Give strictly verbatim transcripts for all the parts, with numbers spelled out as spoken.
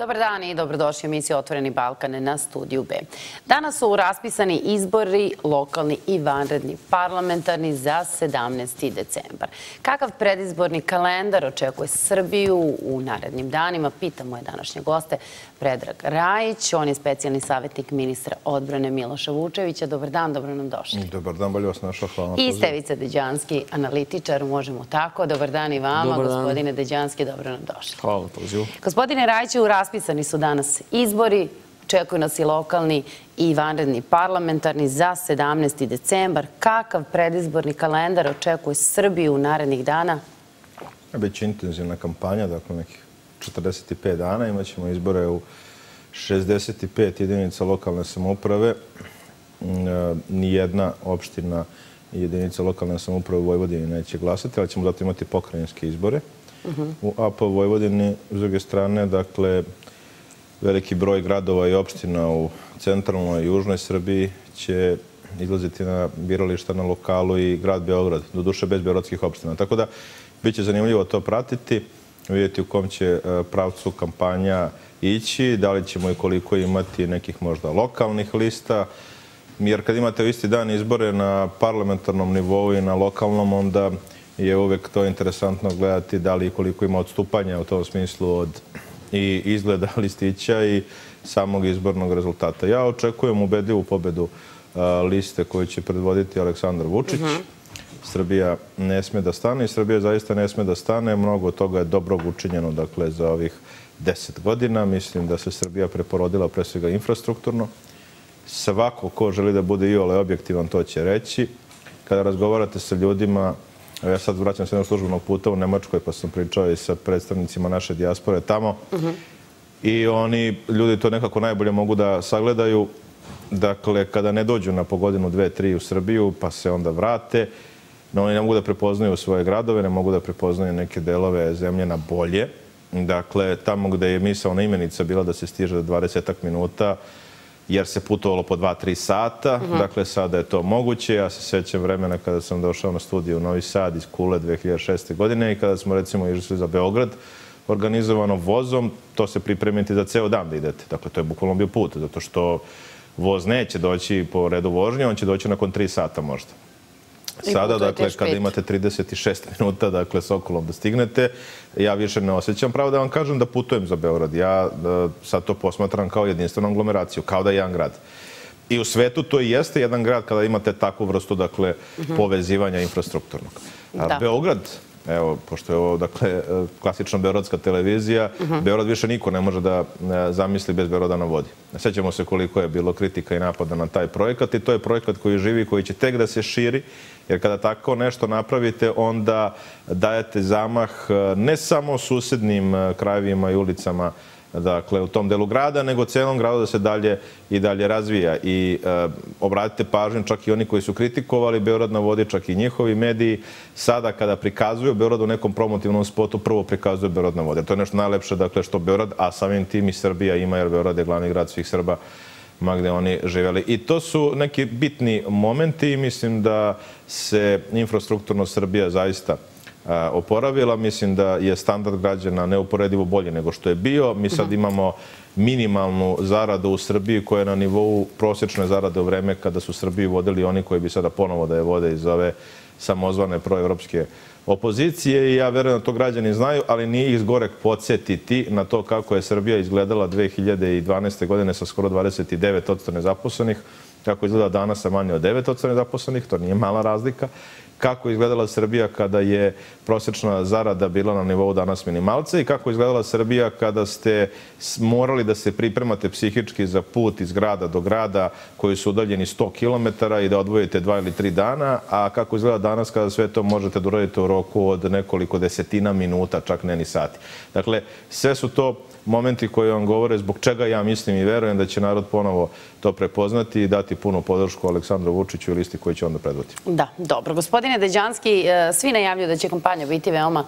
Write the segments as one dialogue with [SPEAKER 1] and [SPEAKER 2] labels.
[SPEAKER 1] Dobar dan i dobrodošli u emisiju Otvoreni Balkan na Studiju B. Danas su raspisani izbori, lokalni i vanredni parlamentarni za sedamnaesti decembar. Kakav predizborni kalendar očekuje Srbiju u narednim danima? Pitamo je današnje goste Predrag Rajić. On je specijalni savjetnik ministra odbrane Miloša Vučevića. Dobar dan, dobro nam došli.
[SPEAKER 2] Dobar dan, bolje vas našao, hvala na
[SPEAKER 1] pozivu. I Stevica Deđanski, analitičar, možemo tako. Dobar dan i vama, gospodine Deđanski, dobro nam došli.
[SPEAKER 2] Hvala na pozivu.
[SPEAKER 1] Gospodine Rajiću, raspisani su danas izbori, očekuju nas i lokalni i vanredni parlamentarni za sedamnaesti decembar. Kakav predizborni kalendar očekuje Srbiju u narednih dana?
[SPEAKER 2] Biće intenzivna kampanja, dakle nekih četrdeset pet dana. Imaćemo izbore u šezdeset pet jedinica lokalne samouprave. Nijedna opština i jedinica lokalne samouprave u Vojvodini neće glasati, ali ćemo zato imati pokrajinske izbore. U A P Vojvodini, s druge strane, dakle, veliki broj gradova i opština u centralnoj i južnoj Srbiji će izlaziti na birališta na lokalu i grad Beograd, doduše bez beogradskih opština. Tako da, bit će zanimljivo to pratiti, vidjeti u kom će pravcu kampanja ići, da li ćemo i koliko imati nekih možda lokalnih lista, jer kad imate u isti dan izbore na parlamentarnom nivou i na lokalnom, onda je uvek to interesantno gledati da li i koliko ima odstupanja u tom smislu od i izgleda listića i samog izbornog rezultata. Ja očekujem ubedljivu pobedu liste koju će predvoditi Aleksandar Vučić. Srbija ne sme da stane i Srbija zaista ne sme da stane. Mnogo toga je dobrog učinjeno, dakle, za ovih deset godina. Mislim da se Srbija preporodila pre svega infrastrukturno. Svako ko želi da bude iole objektivan, to će reći. Kada razgovarate sa ljudima, ja sad vraćam se jednog službenog puta u Nemačkoj, pa sam pričao i sa predstavnicima naše dijaspore tamo. I oni, ljudi to nekako najbolje mogu da sagledaju. Dakle, kada ne dođu na po godinu, dve, tri u Srbiju, pa se onda vrate, no oni ne mogu da prepoznaju svoje gradove, ne mogu da prepoznaju neke delove zemlje na bolje. Dakle, tamo gde je misaona imenica bila da se stiže do dvadesetak minuta, jer se putovalo po dva, tri sata. Dakle, sada je to moguće. Ja se sećam vremena kada sam došao na studiju u Novi Sad iz Kule dve hiljade šeste. godine i kada smo, recimo, išli za Beograd organizovano vozom, to se pripremiti za ceo dan da idete. Dakle, to je bukvalno bio put, zato što voz neće doći po redu vožnje, on će doći nakon tri sata možda. Sada, dakle, kada imate trideset šest minuta, dakle, Sokolom da stignete, ja više ne osjećam pravo da vam kažem da putujem za Beograd. Ja sad to posmatram kao jedinstvenu aglomeraciju, kao da je jedan grad. I u svetu to i jeste jedan grad kada imate takvu vrstu, dakle, povezivanja infrastrukturnog. Beograd, evo, pošto je ovo, dakle, klasična beogradska televizija, Beograd više niko ne može da zamisli bez Beograda na vodi. Sećamo se koliko je bilo kritika i napada na taj projekat i to je projekat koji živi, koji će tek da se širi, jer kada tako nešto napravite, onda dajete zamah ne samo susednim krajevima i ulicama, dakle, u tom delu grada, nego celom gradu da se dalje i dalje razvija. I obratite pažnju, čak i oni koji su kritikovali Beograd na vodi, čak i njihovi mediji, sada kada prikazuju Beograd u nekom promotivnom spotu, prvo prikazuju Beograd na vodi. To je nešto najlepše, dakle, što Beograd, a samim tim i Srbija ima, jer Beograd je glavni grad svih Srba, ma gde oni živjeli. I to su neki bitni momenti i mislim da se infrastrukturno Srbija zaista oporavila. Mislim da je standard građana neuporedivo bolji nego što je bio. Mi sad imamo minimalnu zaradu u Srbiji koja je na nivou prosječne zarade u vreme kada su Srbiju vodili oni koji bi sada ponovo da je vode iz ove samozvane proevropske opozicije i ja verujem da to građani znaju, ali nije ih zgorek podsjetiti na to kako je Srbija izgledala dve hiljade dvanaeste. godine sa skoro dvadeset devet posto nezaposlenih, kako izgleda danas sa manje od devet posto nezaposlenih, to nije mala razlika, kako je izgledala Srbija kada je prosječna zarada bila na nivou danas minimalca i kako je izgledala Srbija kada ste morali da se pripremate psihički za put iz grada do grada koji su udaljeni sto kilometara i da odvojite dva ili tri dana, a kako izgleda danas kada sve to možete da uradite u roku od nekoliko desetina minuta, čak ne ni sati. Dakle, sve su to momenti koji vam govore zbog čega ja mislim i verujem da će narod ponovo to prepoznati i dati punu podršku Aleksandru Vučiću i listi koji će onda predvoditi.
[SPEAKER 1] Da, dobro. Gospodine Deđanski, svi najavljuju da će kampanja biti veoma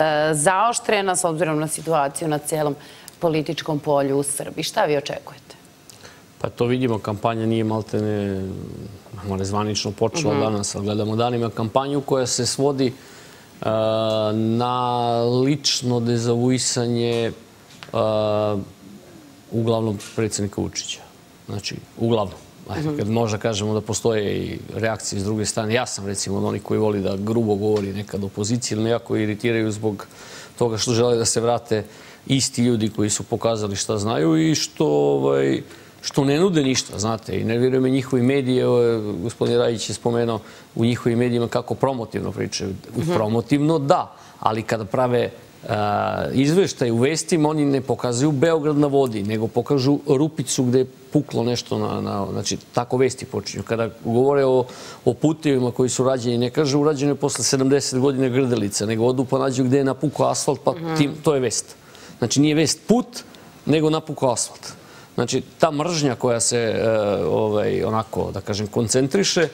[SPEAKER 1] zaoštrena s obzirom na situaciju na celom političkom polju u Srbiji. Šta vi očekujete?
[SPEAKER 3] Pa to vidimo, kampanja nije maltene zvanično počela danas, ali gledamo danima kampanju koja se svodi na lično dezavuisanje uglavnom predsjednika Vučića. Znači, uglavnom. Kad možda kažemo da postoje i reakcije s druge strane. Ja sam, recimo, od onih koji voli da grubo govori nekad opoziciji ili nekako iritiraju zbog toga što žele da se vrate isti ljudi koji su pokazali šta znaju i što ne nude ništa, znate. I ne vjerujem i njihovi mediji, gospodin Rajić je spomenuo u njihovim medijima kako promotivno pričaju. Promotivno da, ali kada prave izveštaj u vestima, oni ne pokazuju Beograd na vodi, nego pokažu rupicu gde je puklo nešto na... Znači, tako vesti počinju. Kada govore o putevima koji su rađeni, ne kažu urađeni posle sedamdeset godine Grdelica, nego odu pa nađu gde je napukao asfalt, pa to je vest. Znači, nije vest put, nego napukao asfalt. Znači, ta mržnja koja se onako, da kažem, koncentriše,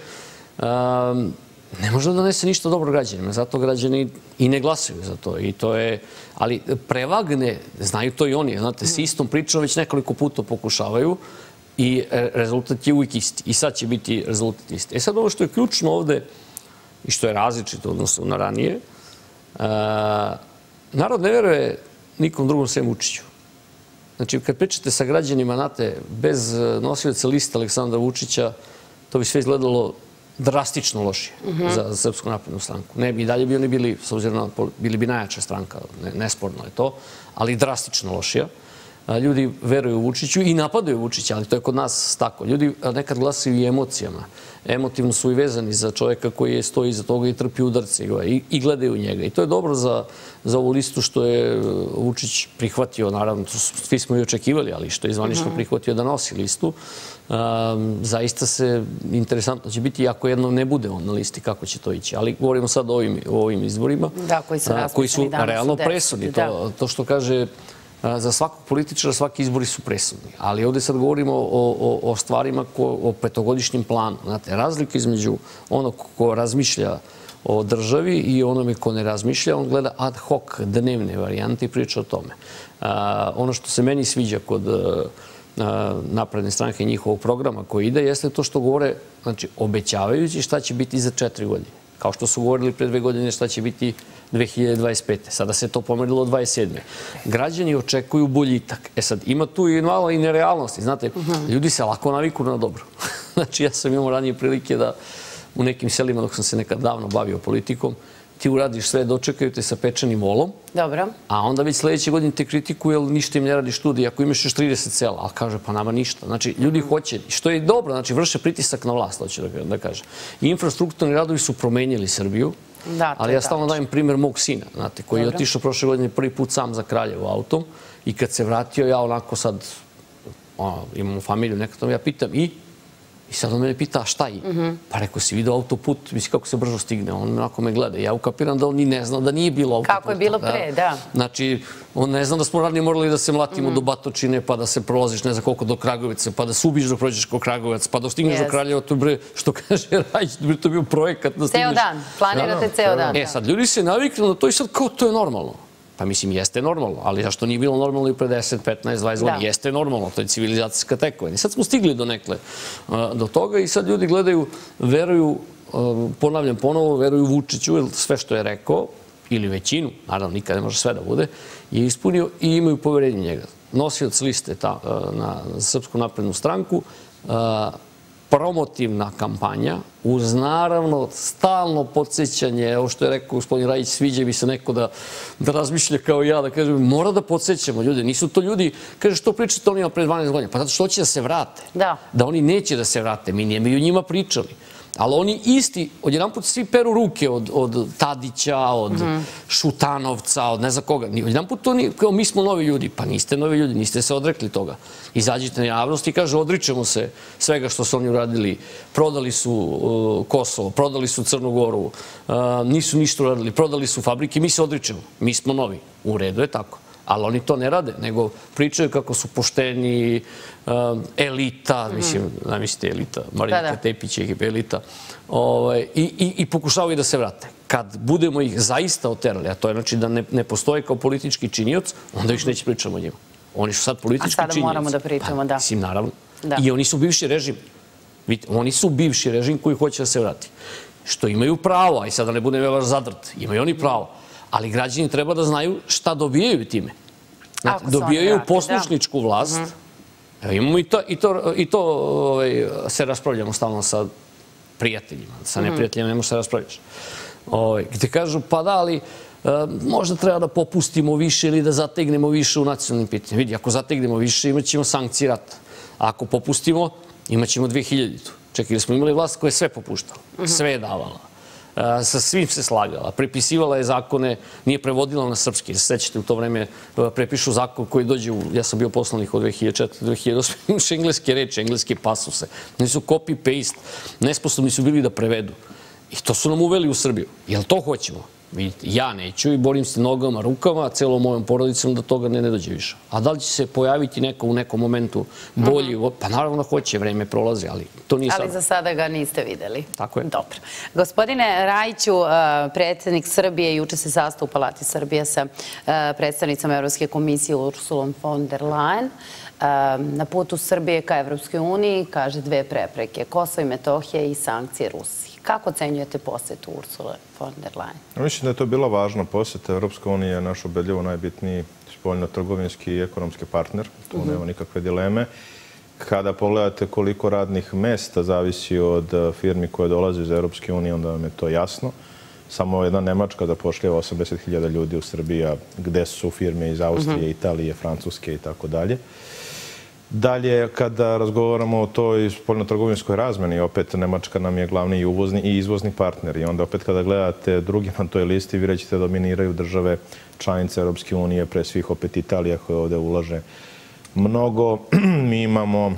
[SPEAKER 3] ne može da donese ništa dobro građanima. Zato građani i ne glasaju za to. I to je... Ali prevagne, znaju to i oni, znate, s istom pričom već nekoliko puta pokušavaju i rezultat je uvijek isti. I sad će biti rezultat isti. E sad ovo što je ključno ovde i što je različito odnosno na ranije, narod ne veruje nikom drugom sem Vučiću. Znači, kad pričate sa građanima, znate, bez nosioca liste Aleksandra Vučića, to bi sve izgledalo drastično lošije za Srpsku naprednu stranku. Ne bi i dalje bi oni bili, s obzirom na, bili bi najjača stranka, nesporno je to, ali drastično lošija. Ljudi veruju Vučiću i napadaju Vučića, ali to je kod nas tako. Ljudi nekad glasaju i emocijama. Emotivno su i vezani za čovjeka koji stoji iza toga i trpi udarce i gledaju njega. I to je dobro za ovu listu što je Vučić prihvatio, naravno, svi smo i očekivali, ali što je zvanično prihvatio da nosi listu. Zaista se interesantno će biti, ako jedno ne bude on na listi, kako će to ići. Ali govorimo sad o ovim izborima, koji su realno presudni. To što kaže, za svakog političara svaki izbori su presudni. Ali ovdje sad govorimo o stvarima, o petogodišnjem planu. Znate, razlika između onog ko razmišlja o državi i onome ko ne razmišlja, on gleda ad hoc dnevne varijante i priča o tome. Ono što se meni sviđa kod napredne stranke i njihovog programa koji ide, jeste to što govore, znači, obećavajući šta će biti za četiri godine. Kao što su govorili pre dve godine šta će biti dve hiljade dvadeset pete. Sada se to pomerilo dvadeset sedme. Građani očekuju boljitak. E sad, ima tu i malo i nerealnosti. Znate, ljudi se lako naviku na dobro. Znači, ja sam imao ranije prilike da u nekim selima, dok sam se nekad davno bavio politikom, ti uradiš sve, dočekaju te sa pečenim volom, a onda već sljedeće godine te kritikuju, jer ništa im ne radiš tu, ako imaš još trideset sela, ali kaže, pa nama ništa. Znači, ljudi hoće, što je dobro, znači, vrše pritisak na vlast, hoće da kaže. Infrastrukturni radovi su promenjali Srbiju, ali ja stalno dajem primjer mog sina, znate, koji je otišao prošle godine prvi put sam za Kraljevo autom i kad se vratio, ja onako sad, imamo familiju, nekad ja pitam i I sad on mene pita, šta i? Pa rekao, si vidio autoput, misli kako se brzo stigne. On onako me gleda. Ja ukapiram da on ni ne zna da nije bilo autoputa.
[SPEAKER 1] Kako je bilo pre, da.
[SPEAKER 3] Znači, on ne zna da smo ranije morali da se mlatimo do Batočine, pa da se prolaziš ne znam koliko do Kragovica, pa da se ubiš dok prođeš ko Kragovac, pa da stigneš do Kraljeva, to je, što kaže Rajić, to je bio projekat da stigneš.
[SPEAKER 1] Ceo dan, planirate ceo dan.
[SPEAKER 3] E sad, ljudi se naviknu na to i sad kao to je normalno. Pa mislim, jeste normalno, ali zašto nije bilo normalno i pre deset, petnaest, dvadeset godina? Jeste normalno, to je civilizacijska tekovina. I sad smo stigli do nekle do toga i sad ljudi gledaju, veruju, ponavljam ponovo, veruju Vučiću, jer sve što je rekao, ili većinu, naravno nikad ne može sve da bude, je ispunio i imaju poverenje njega. Nosioc liste na Srpsku naprednu stranku, promotivna kampanja, uz naravno stalno podsjećanje, ovo što je rekao gospodin Rajić, sviđa bi se neko da razmišlja kao ja, da kaže, mora da podsjećamo ljude. Nisu to ljudi, kaže, što pričate onima pre dvanaest godina? Pa zato što hoće da se vrate. Da oni neće da se vrate. Mi nije o njima pričali. Ali oni isti, odjedanput svi peru ruke od Tadića, od Šutanovca, od ne znam koga. Odjedanput to nije, kao mi smo novi ljudi. Pa niste novi ljudi, niste se odrekli toga. Izađite na javnost i kaže, odričemo se svega što su oni uradili. Prodali su Kosovo, prodali su Crnu Goru, nisu ništa uradili, prodali su fabrike, mi se odričemo. Mi smo novi. U redu je tako. Ali oni to ne rade, nego pričaju kako su pošteni, elita, mislim, namislite elita, Marinika Tepić je elita, i pokušavaju da se vrate. Kad budemo ih zaista oterali, a to je znači da ne postoje kao politički činioc, onda više neće pričamo o njima. Oni su sad politički činioci.
[SPEAKER 1] A sada moramo da pričamo, da.
[SPEAKER 3] Mislim, naravno. I oni su bivši režim. Oni su bivši režim koji hoće da se vrati. Što imaju pravo, a i sada ne budem ja vaš zadrt, imaju oni pravo. Ali građani treba da znaju šta dobijaju time. Dobijaju poslušničku vlast Imamo i to se raspravljamo stalno sa prijateljima. Sa neprijateljima ne možeš se raspravljaš. Gde kažu, pa da, ali možda treba da popustimo više ili da zategnemo više u nacionalnim pitanjima. Vidi, ako zategnemo više, imat ćemo sankcije rata. Ako popustimo, imat ćemo dve hiljaditu. Čekaj, ili smo imali vlast koja je sve popuštala, sve je davala. Sa svim se slagala, prepisivala je zakone, nije prevodila na srpski. Sećate, u to vreme prepišu zakon koji dođe u, ja sam bio poslanik od dve hiljade četvrte do dve hiljade osme. Imaš engleske reči, engleske pasuse. Nisu copy-paste. Nesposobni su bili da prevedu. I to su nam uveli u Srbiju. Jel to hoćemo? Vidite, ja neću i borim se nogama, rukama, celom mojom porodicom da toga ne dođe više. A da li će se pojaviti neko u nekom momentu bolji? Pa naravno hoće, vreme prolazi, ali to nije sad.
[SPEAKER 1] Ali za sada ga niste videli.
[SPEAKER 3] Tako je.
[SPEAKER 1] Dobro. Gospodine Rajiću, predsjednik Srbije juče se sastao u Palati Srbije sa predstavnicom Evropske komisije Ursulom von der Leyen. Na putu Srbije ka Evropskoj uniji kaže dve prepreke, Kosovo i Metohija i sankcije Rusiji. Kako ocenjujete posjetu Ursule von der Leyen?
[SPEAKER 2] Mislim da je to bila važna posjeta. Evropska unija je naš ubedljivo najbitniji spoljno-trgovinski i ekonomski partner. Tu nema nikakve dileme. Kada pogledate koliko radnih mesta zavisi od firmi koje dolaze iz Evropske unije, onda vam je to jasno. Samo jedna Nemačka zapošljava osamdeset hiljada ljudi u Srbiji, gde su firme iz Austrije, Italije, Francuske i tako dalje. Dalje, kada razgovaramo o toj spoljno-trgovinskoj razmeni, opet Nemačka nam je glavni uvozni i izvozni partner. I onda opet kada gledate drugi na toj listi, vi rećete da dominiraju države članice Europske unije, pre svih opet Italija koja ovde ulaže mnogo. Mi imamo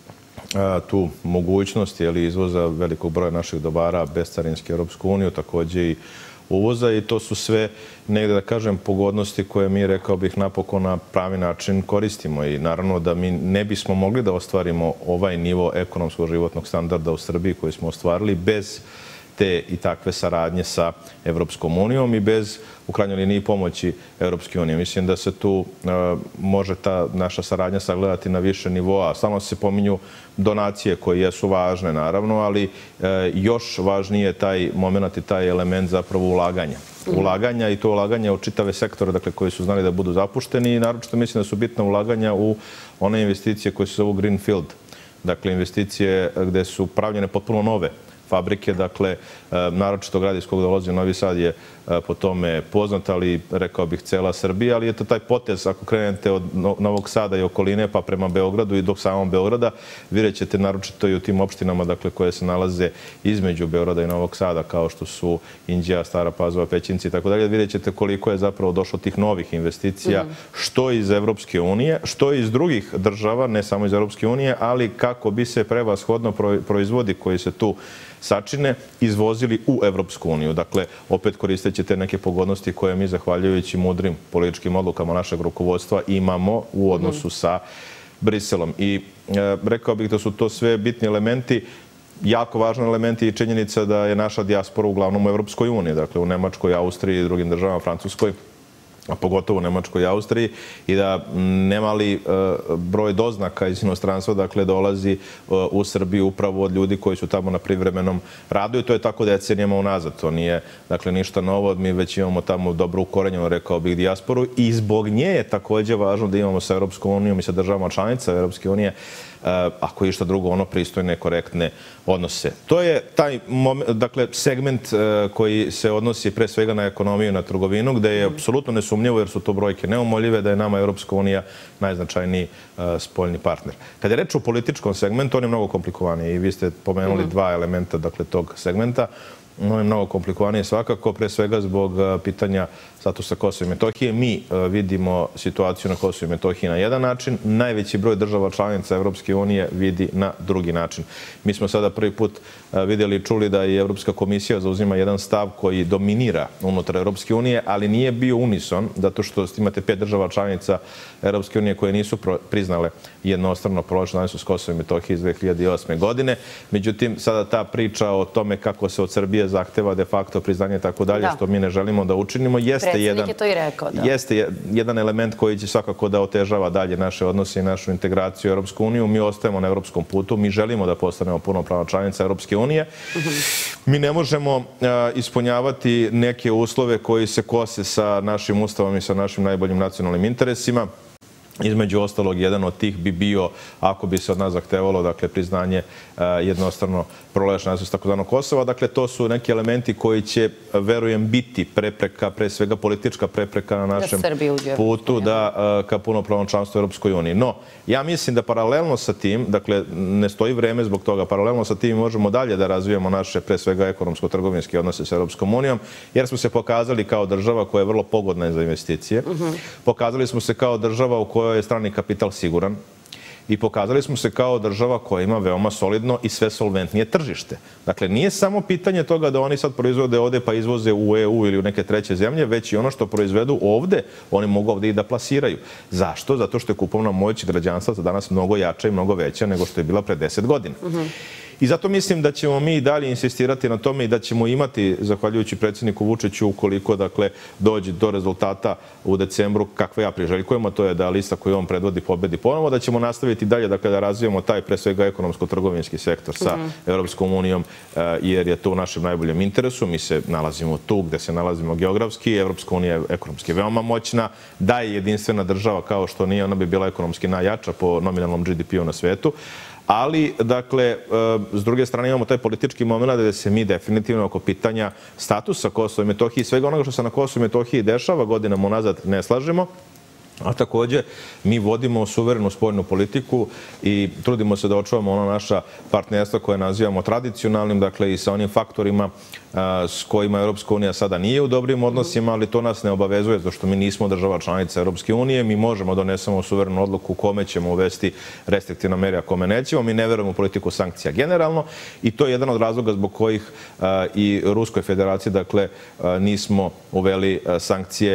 [SPEAKER 2] tu mogućnost izvoza velikog broja naših dobara bez carinske Europsku uniju, takođe i uvoza i to su sve negde, da kažem, pogodnosti koje mi, rekao bih, napokon na pravi način koristimo. I naravno da mi ne bismo mogli da ostvarimo ovaj nivo ekonomskog životnog standarda u Srbiji koji smo ostvarili bez te i takve saradnje sa Evropskom unijom i bez, u krajnjoj liniji, pomoći Evropske unije. Mislim da se tu može ta naša saradnja sagledati na više nivoa. Samo se pominju donacije koje jesu važne, naravno, ali još važnije je taj moment i taj element zapravo ulaganja. Ulaganja i to ulaganja u čitave sektore, dakle, koji su znali da budu zapušteni i naročito mislim da su bitna ulaganja u one investicije koje se zovu Greenfield. Dakle, investicije gde su pravljene potpuno nove fabrike, dakle, naročito grad iz kog dolazi Novi Sad je po tome poznat, ali rekao bih cela Srbija, ali je to taj potez, ako krenete od Novog Sada i okoline pa prema Beogradu i do samog Beograda, vidjet ćete naročito i u tim opštinama, dakle, koje se nalaze između Beograda i Novog Sada, kao što su Inđija, Stara Pazova, Pećinci i tako dalje, vidjet ćete koliko je zapravo došlo tih novih investicija, što iz Evropske unije, što iz drugih država, ne samo iz Evropske unije, ali kako bi se prevashodno proizvodi koji se tu sačine izvozili u Evropsku uniju. Dakle, opet koristeći te neke pogodnosti koje mi, zahvaljujući mudrim političkim odlukama našeg rukovodstva, imamo u odnosu sa Briselom. I rekao bih da su to sve bitni elementi, jako važni elementi i činjenica da je naša dijaspora uglavnom u Evropskoj uniji, dakle u Nemačkoj, Austriji i drugim državama, Francuskoj, a pogotovo u Nemačkoj i Austriji, i da nemali broj doznaka iz inostranstva, dakle, dolazi u Srbiju upravo od ljudi koji su tamo na privremenom radu i to je tako decenijama unazad. To nije, dakle, ništa novo. Mi već imamo tamo dobro ukorenjeno, rekao bih, dijasporu i zbog nje je takođe važno da imamo sa Evropskom unijom i sa državama članica Evropske unije, ako je išta drugo, ono pristojne, korektne odnose. To je taj dakle, segment koji se odnosi pre svega na ekonomiju i na trgovinu, gde je apsolutno nesumnjivo, jer su to brojke neumoljive, da je nama Evropska unija najznačajniji spoljni partner. Kad je reč o političkom segmentu, on je mnogo komplikovaniji i vi ste pomenuli dva elementa, dakle, tog segmenta. On je mnogo komplikovanije svakako, pre svega zbog pitanja statusa Kosova i Metohije. Mi vidimo situaciju na Kosovu i Metohiji na jedan način, najveći broj država članica Evropske unije vidi na drugi način. Mi smo sada prvi put vidjeli i čuli da i Evropska komisija zauzima jedan stav koji dominira unutar Evropske unije, ali nije bio unison, zato što imate pet država članica Evropske unije koje nisu priznale jednostrano proglašenu nezavisnost Kosova i Metohije iz dve hiljade osme. godine. Međutim, sada ta priča o tome kako se od Srbije zahteva de facto priznanje i tako dalje, što mi ne želimo da učinimo, jeste jedan,
[SPEAKER 1] je to i rekao, da.
[SPEAKER 2] jeste jedan element koji će svakako da otežava dalje naše odnose i našu integraciju u Evropsku uniju. Mi ostajemo na evropskom putu, mi želimo da postanemo punopravna članica Evropske unije. Mi ne možemo ispunjavati neke uslove koji se kose sa našim ustavom i sa našim najboljim nacionalnim interesima. Između ostalog, jedan od tih bi bio, ako bi se od nas zahtevalo, dakle, priznanje jednostrano proglašene nezavisnosti takozvanog Kosova. Dakle, to su neki elementi koji će, verujem, biti prepreka, pre svega politička prepreka na našem putu da ka punopravnom članstvu u Europskoj uniji. No, ja mislim da paralelno sa tim, dakle, ne stoji vreme zbog toga, paralelno sa tim možemo dalje da razvijemo naše, pre svega, ekonomsko-trgovinske odnose sa Europskom unijom, jer smo se pokazali kao država koja je vrlo pogodna za investicije. Pokazali smo se kao država u kojoj je strani kapital siguran i pokazali smo se kao država koja ima veoma solidno i sve solventnije tržište. Dakle, nije samo pitanje toga da oni sad proizvode ovde pa izvoze u E U ili u neke treće zemlje, već i ono što proizvedu ovde, oni mogu ovde i da plasiraju. Zašto? Zato što je kupovna moć građanstva za danas mnogo jača i mnogo veća nego što je bila pre deset godina. I zato mislim da ćemo mi dalje insistirati na tome i da ćemo imati, zahvaljujući predsjedniku Vučiću, ukoliko, dakle, dođe do rezultata u decembru, kakve ja priželjkujemo, to je da lista koju on predvodi pobedi ponovo, da ćemo nastaviti dalje, dakle, da razvijemo taj, pre svega, ekonomsko-trgovinski sektor sa Europskom unijom, jer je to u našem najboljem interesu. Mi se nalazimo tu gde se nalazimo geografski, Europska unija je ekonomski veoma moćna, da je jedinstvena država kao što nije, ona bi bila ekonomski najjača po nominalnom G D P-u na svetu. Ali, dakle, s druge strane imamo taj politički moment gde se mi definitivno oko pitanja statusa Kosova i Metohije i svega onoga što se na Kosovu i Metohiji dešava godinama unazad ne slažemo. A takođe, mi vodimo suverenu spoljnu politiku i trudimo se da očuvamo ono naša partnerstva koje nazivamo tradicionalnim, dakle i sa onim faktorima s kojima Europska unija sada nije u dobrim odnosima, ali to nas ne obavezuje, zato što mi nismo država članica Europske unije. Mi možemo donesemo suverenu odluku kome ćemo uvesti restriktivna mera, a kome nećemo. Mi ne verujemo u politiku sankcija generalno i to je jedan od razloga zbog kojih i Ruskoj federaciji, dakle, nismo uveli sankcije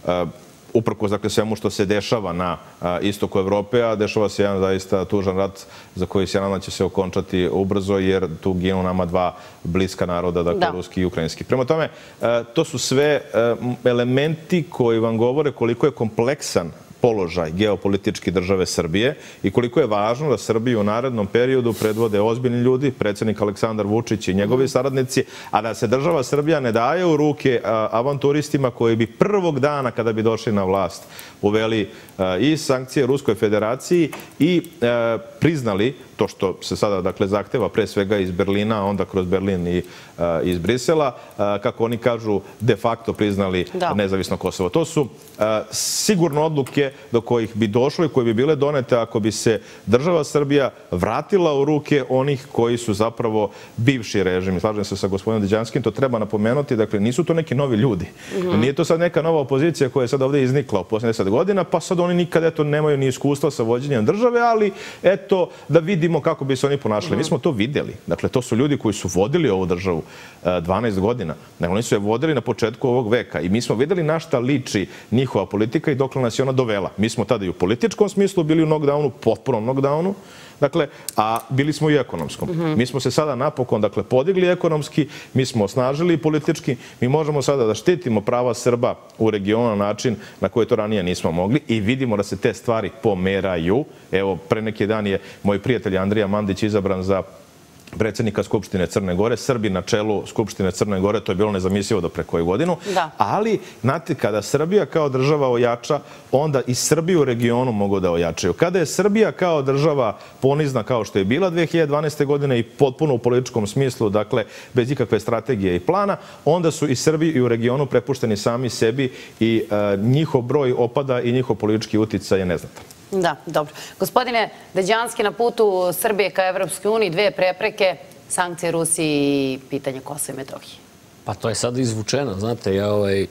[SPEAKER 2] uprkos, dakle, svemu što se dešava na istoku Evrope, a dešava se jedan zaista tužan rat za koji se nadam će se okončati ubrzo, jer tu ginu nama dva bliska naroda, dakle, ruski i ukrajinski. Prema tome, to su sve elementi koji vam govore koliko je kompleksan položaj geopolitički države Srbije i koliko je važno da Srbiju u narednom periodu predvode ozbiljni ljudi, predsjednik Aleksandar Vučić i njegovi saradnici, a da se država Srbija ne daje u ruke avanturistima koji bi prvog dana kada bi došli na vlast uveli i sankcije Ruskoj federaciji i priznali to što se sada, dakle, zahteva pre svega iz Berlina, a onda kroz Berlin i iz Brisela, kako oni kažu, de facto priznali nezavisno Kosovo. To su sigurno odluke do kojih bi došlo i koje bi bile donete ako bi se država Srbija vratila u ruke onih koji su zapravo bivši režim. Slažem se sa gospodinom Deđanskim, to treba napomenuti, dakle, nisu to neki novi ljudi. Nije to sad neka nova opozicija koja je sad ovde iznikla u posljednjih deset godina, pa sad oni nikad, eto, nemaju ni iskustva sa vođenjem države, ali, eto, da vidimo kako bi se oni ponašali. Mi smo to videli. Dakle, to su ljudi koji su vodili ovu državu dvanaest godina. Oni su je vodili na početku ovog veka i mi smo videli na šta liči njihova politika i dokle nas je ona dovela. Mi smo tada i u političkom smislu bili u knockdownu, potpunom knockdownu, dakle, a bili smo i u ekonomskom. Mi smo se sada napokon, dakle, podigli ekonomski, mi smo osnažili politički, mi možemo sada da štitimo prava Srba u regionu na način na koji to ranije nismo mogli i vidimo da se te stvari pomeraju. Evo, pre neki dan je moj prijatelj Andrija Mandić izabran za predsjednika Skupštine Crne Gore, Srbi na čelu Skupštine Crne Gore, to je bilo nezamislivo do pre koju godinu. Ali, znate, kada Srbija kao država ojača, onda i Srbiju u regionu mogu da ojačaju. Kada je Srbija kao država ponizna kao što je bila dve hiljade dvanaeste. godine i potpuno u političkom smislu, dakle, bez ikakve strategije i plana, onda su i Srbi i u regionu prepušteni sami sebi i njihov broj opada i njihov politički uticaj je neznatan.
[SPEAKER 1] Da, dobro. Gospodine Deđanski, na putu Srbije ka Evropskoj uniji dve prepreke, sankcije Rusiji i pitanje Kosova i Metohije.
[SPEAKER 3] Pa to je sad izvučeno, znate, ja ovaj...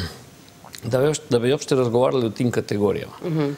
[SPEAKER 3] Da bi uopšte razgovarali o tim kategorijama,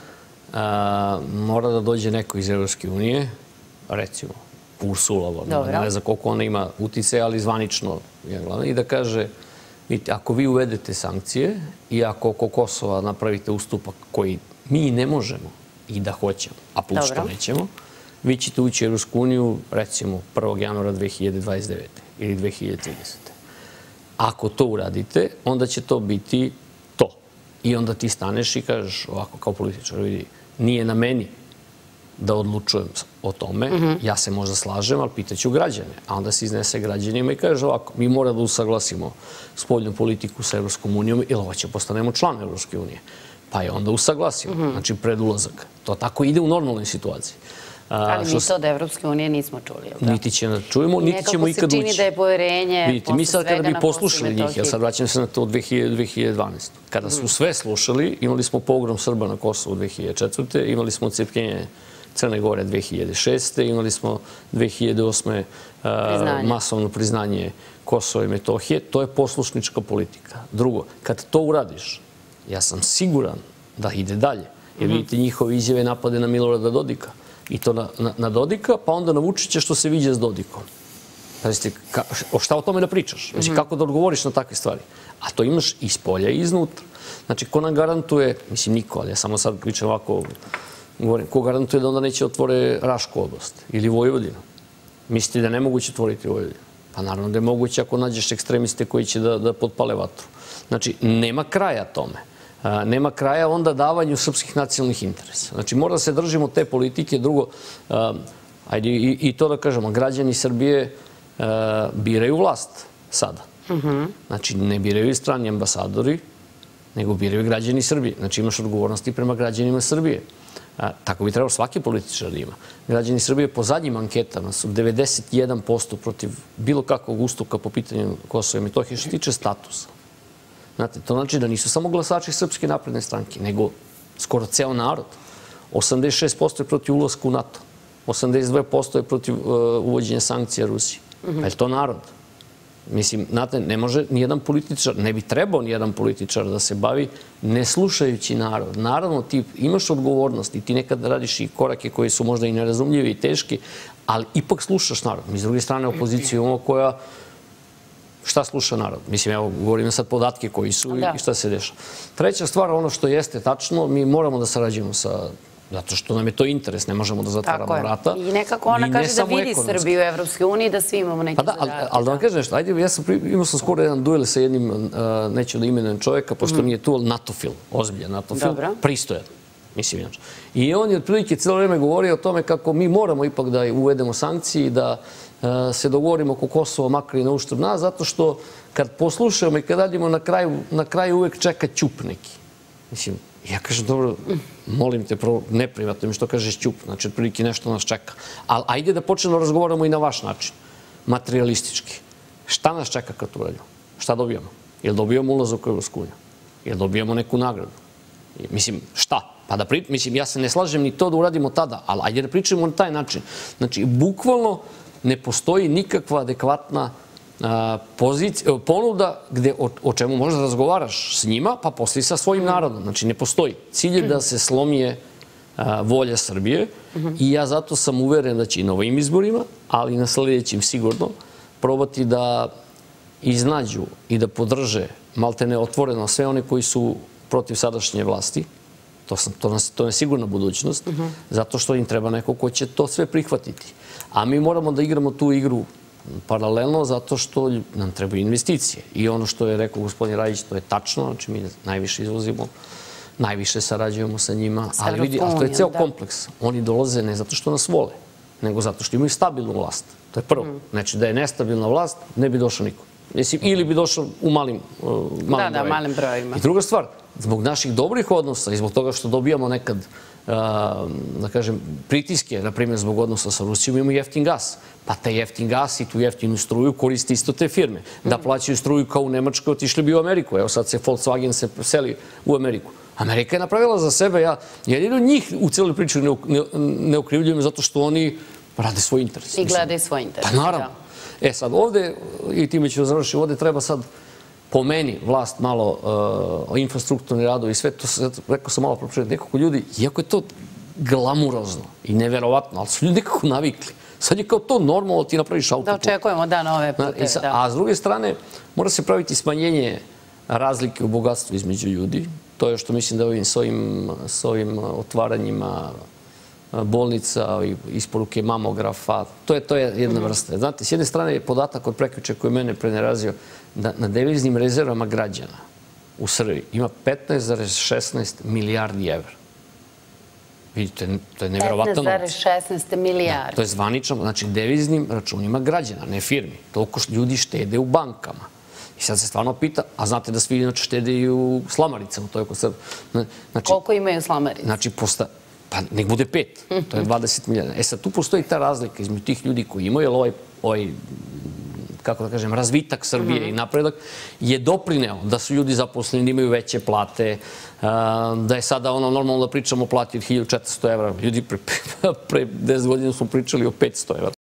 [SPEAKER 3] mora da dođe neko iz Evropske unije, recimo Ursula, ne znam koliko ona ima utice, ali zvanično, i da kaže, ako vi uvedete sankcije i ako oko Kosova napravite ustupak koji mi ne možemo i da hoćemo, a plus što nećemo, vi ćete ući u Evropsku uniju, recimo, prvog januara dve hiljade dvadeset devete. ili dve hiljade tridesete. Ako to uradite, onda će to biti to. I onda ti staneš i kažeš ovako kao političar, vidi, nije na meni da odlučujem o tome, ja se možda slažem, ali pitaću građane. A onda se iznese građanima i kaže ovako, mi moramo da usaglasimo spoljnu politiku sa Evropskom unijom ili hoće postanemo član Evropske unije. pa je onda usaglasio, znači pred ulazak. To tako ide u normalnoj situaciji.
[SPEAKER 1] Ali mi to od Evropske unije nismo čuli.
[SPEAKER 3] Niti će da čujemo, niti ćemo ikad ući.
[SPEAKER 1] Nekako se čini da je poverenje
[SPEAKER 3] mi sad kada bi poslušali njih, ja sad vraćam se na to dve hiljade dvanaeste. Kada su sve slušali, imali smo pogrom Srba na Kosovu dve hiljade četvrte. Imali smo odcepljenje Crne Gore dve hiljade šeste. Imali smo dve hiljade osme masovno priznanje Kosova i Metohije. To je poslušnička politika. Drugo, kad to uradiš, ja sam siguran da ide dalje. Jer vidite njihove izjave napade na Milorada Dodika. I to na Dodika, pa onda na Vučića što se viđa s Dodikom. Pazite, šta o tome da pričaš? Znači, kako da odgovoriš na takve stvari? A to imaš iz polja i iznutra. Znači, ko nam garantuje, mislim niko, ali ja samo sad pričam ovako, govorim, ko garantuje da onda neće otvore Rašku oblast ili Vojvodinu? Mislite da je nemoguće otvoriti Vojvodinu? Pa naravno da je moguće ako nađeš ekstremiste koji će da potpale vatru. Znači, nema kraja tome. Nema kraja onda davanju srpskih nacionalnih interesa. Znači, mora da se držimo te politike. Drugo, ajde i to da kažemo, građani Srbije biraju vlast sada. Znači, ne biraju strani ambasadori, nego biraju građani Srbije. Znači, imaš odgovornosti prema građanima Srbije. Tako bi trebalo svaki političar da ima. Građani Srbije po zadnjim anketama su devedeset jedan posto protiv bilo kakvog ustupka po pitanju Kosova i Metohije što se tiče statusa. Znate, to znači da nisu samo glasači Srpske napredne stranke, nego skoro ceo narod. osamdeset šest posto je protiv ulaska u NATO. osamdeset dva posto je protiv uvođenja sankcija Rusiji. Pa je to narod? Mislim, znate, ne može nijedan političar, ne bi trebao nijedan političar da se bavi ne slušajući narod. Naravno, ti imaš odgovornost i ti nekad radiš i korake koji su možda i nerazumljivi i teški, ali ipak slušaš narod. Mi s druge strane opoziciju imamo koja šta sluša narod? Mislim, evo, govorim sad podatke koji su i šta se dešava. Treća stvar, ono što jeste tačno, mi moramo da sarađujemo sa... Zato što nam je to interes, ne možemo da zatvaramo vrata.
[SPEAKER 1] I nekako ona kaže da vidi Srbiju u Evropskoj uniji, da svi imamo neki zadatak.
[SPEAKER 3] Ali da vam kažem nešto, ajde, imao sam skoro jedan duel sa jednim, neću da imenujem čovjeka, pošto nije tu, ali natofil, ozbiljan natofil, pristojan. Mislim, inače. I on je otprilike cijelo vrijeme govorio o tome kako mi moramo ipak da uvedemo sankcije i da se dogovorimo oko Kosova, makar i na uštrb nas, zato što kad poslušamo i kad radimo na kraju uvek čeka ćup neki. Mislim, ja kažem, dobro, molim te, neprivatno mi što kažeš ćup, znači otprilike nešto nas čeka. Ali ajde da počnemo da razgovaramo i na vaš način, materialistički. Šta nas čeka kad to radimo? Šta dobijamo? Jel dobijamo ulazak u Evropsku uniju? Jel dobijamo neku nagradu? Mislim, šta? Pa da pričamo, mislim, ja se ne slažem ni to da uradimo tada, ali ajde da pričamo na taj način. Znači, bukvalno ne postoji nikakva adekvatna ponuda o čemu možda razgovaraš s njima, pa postoji sa svojim narodom. Znači, ne postoji. Cilj je da se slomije volja Srbije i ja zato sam uveren da će i na ovim izborima, ali i na sljedećim sigurno, probati da iznađu i da podrže maltene otvoreno sve one koji su protiv sadašnje vlasti. To je sigurna budućnost, zato što im treba neko ko će to sve prihvatiti. A mi moramo da igramo tu igru paralelno zato što nam trebaju investicije. I ono što je rekao gospodin Rajić, to je tačno. Znači, mi najviše izvozimo, najviše sarađujemo sa njima. Ali vidi, a to je ceo kompleks. Oni dolaze ne zato što nas vole, nego zato što imaju stabilnu vlast. To je prvo. Znači, da je nestabilna vlast, ne bi došao niko. Ili bi došao u malim brojima.
[SPEAKER 1] Da, da, malim brojima.
[SPEAKER 3] I druga stvar, zbog naših dobrih odnosa i zbog toga što dobijamo nekad, da kažem, pritiske, na primjer, zbog odnosa sa Rusijom, imamo jeftin gas. Pa taj jeftin gas i tu jeftinu struju koriste isto te firme. Da plaćaju struju kao u Nemačkoj, otišli bi u Ameriku. Evo sad se Volkswagen se seli u Ameriku. Amerika je napravila za sebe, ja jedino njih u cijeloj priči ne okrivljujem zato što oni rade svoj interes.
[SPEAKER 1] I gledaju svoj interes.
[SPEAKER 3] Pa naravno. E sad, ovde, i time ću završiti, ovde treba sad po meni vlast malo infrastrukturni radovi i sve to, rekao sam malo pročetiti nekoliko ljudi, iako je to glamurozno i neverovatno, ali su ljudi nekako navikli. Sad je kao to normalno, ti napraviš autoput.
[SPEAKER 1] Da očekujemo, da, nove pute.
[SPEAKER 3] A s druge strane, mora se praviti smanjenje razlike u bogatstvu između ljudi. To je što mislim da ovim s ovim otvaranjima bolnica, isporuke mamografa, to je jedna vrsta. Znate, s jedne strane je podatak od prekjuče koji mene prenerazio da na deviznim rezervama građana u Srbiji ima petnaest zarez šesnaest milijardi evra. Vidite, to je nevjerovatno.
[SPEAKER 1] petnaest zarez šesnaest milijardi.
[SPEAKER 3] To je zvanično, znači deviznim računima građana, ne firmi. Toliko ljudi štede u bankama. I sad se stvarno pita, a znate da svi inače štede i u slamaricama, to je oko sad. Znači,
[SPEAKER 1] koliko imaju slamarice?
[SPEAKER 3] Znači, posta, pa nek bude pet, to je dvadeset milijana. E sad, tu postoji ta razlika između tih ljudi koji imaju, jer ovaj, ovaj kako da kažem, razvitak Srbije i napredak je doprineo da su ljudi zaposleni, da imaju veće plate, da je sada ono normalno da pričamo o plati od hiljadu četiristo evra. Ljudi pre deset godina smo pričali o petsto evra.